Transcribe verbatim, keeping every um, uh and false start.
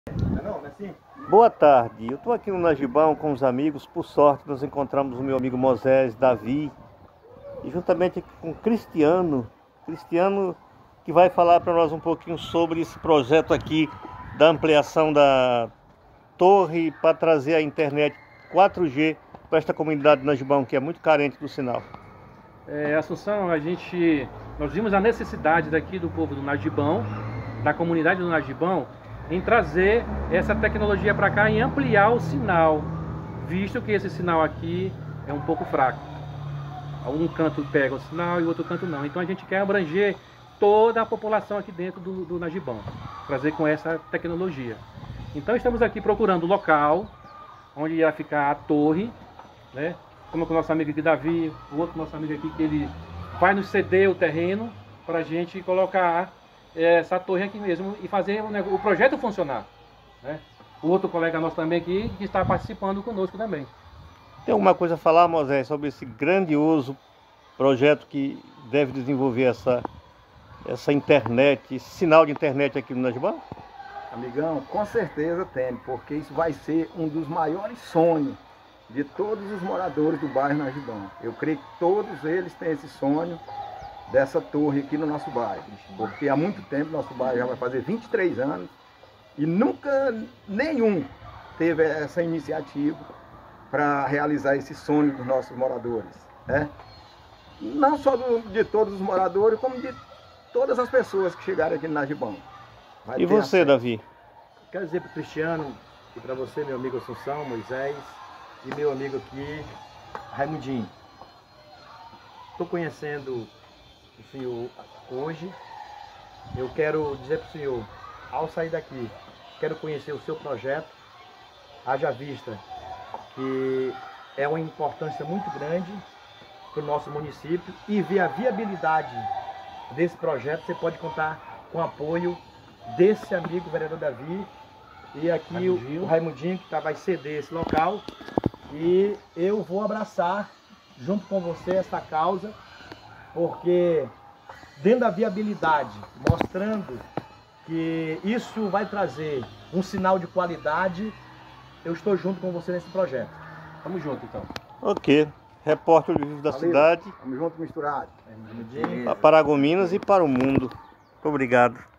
Não, não é assim? Boa tarde, eu estou aqui no Najibão com os amigos. Por sorte nós encontramos o meu amigo Moisés, Davi, e juntamente com Cristiano, Cristiano que vai falar para nós um pouquinho sobre esse projeto aqui da ampliação da torre para trazer a internet quatro G para esta comunidade do Najibão, que é muito carente do sinal. É, Assunção, a gente, nós vimos a necessidade daqui do povo do Najibão, da comunidade do Najibão, em trazer essa tecnologia para cá e ampliar o sinal, visto que esse sinal aqui é um pouco fraco. Um canto pega o sinal e o outro canto não. Então a gente quer abranger toda a população aqui dentro do, do Najibão, trazer com essa tecnologia. Então estamos aqui procurando o local onde ia ficar a torre, né? Como com o nosso amigo aqui, Davi, o outro nosso amigo aqui, que ele vai nos ceder o terreno para a gente colocar essa torre aqui mesmo e fazer o, o projeto funcionar, né? O outro colega nosso também aqui, que está participando conosco também. Tem alguma coisa a falar, Moisés, sobre esse grandioso projeto que deve desenvolver essa, essa internet, esse sinal de internet aqui no Najibão? Amigão, com certeza tem, porque isso vai ser um dos maiores sonhos de todos os moradores do bairro Najibão. Eu creio que todos eles têm esse sonho dessa torre aqui no nosso bairro, porque há muito tempo nosso bairro já vai fazer vinte e três anos e nunca nenhum teve essa iniciativa para realizar esse sonho dos nossos moradores, né? Não só do, de todos os moradores, como de todas as pessoas que chegaram aqui no Najibão. E você, acesso. Davi? Quero dizer para o Cristiano e para você, meu amigo Assunção, Moisés, e meu amigo aqui, Raimundinho. Estou conhecendo o senhor hoje. Eu quero dizer para o senhor, ao sair daqui, quero conhecer o seu projeto, haja vista que é uma importância muito grande para o nosso município, e ver a viabilidade desse projeto. Você pode contar com o apoio desse amigo, o vereador Davi, e aqui Raimundinho. o, o Raimundinho, que tá, vai ceder esse local, e eu vou abraçar junto com você essa causa, porque dentro da viabilidade, mostrando que isso vai trazer um sinal de qualidade, eu estou junto com você nesse projeto. Tamo junto, então. Ok. Repórter do Vivo da Valeu. Cidade. Vamos junto, misturado. Para Paragominas e para o mundo. Muito obrigado.